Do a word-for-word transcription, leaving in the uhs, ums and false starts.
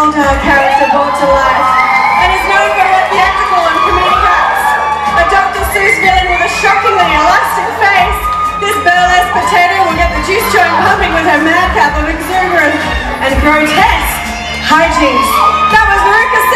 uh, character brought to life, and is known for her theatrical and comedic acts. A Doctor Seuss villain with a shockingly elastic face, this burlesque potato will get the juice joint pumping with her madcap of exuberant and grotesque hijinks. That was Marika